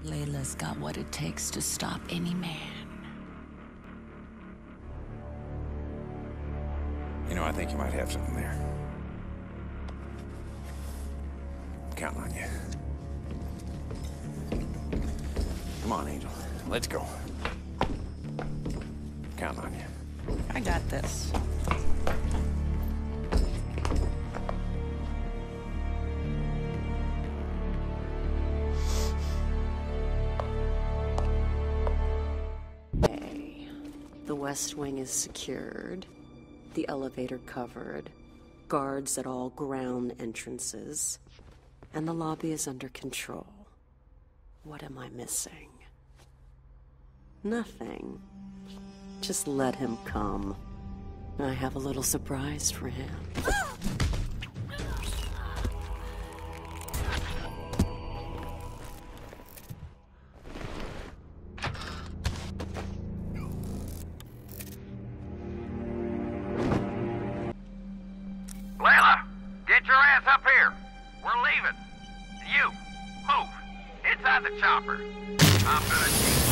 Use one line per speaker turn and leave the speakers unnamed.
Layla's got what it takes to stop any man.
You know, I think you might have something there. I'm counting on you. Come on, Angel. Let's go. Count on you.
I got this.
Okay. The West Wing is secured. The elevator covered. Guards at all ground entrances. And the lobby is under control. What am I missing? Nothing. Just let him come. I have a little surprise for him.
Layla, get your ass up here. We're leaving. You, move. Inside the chopper. I'm gonna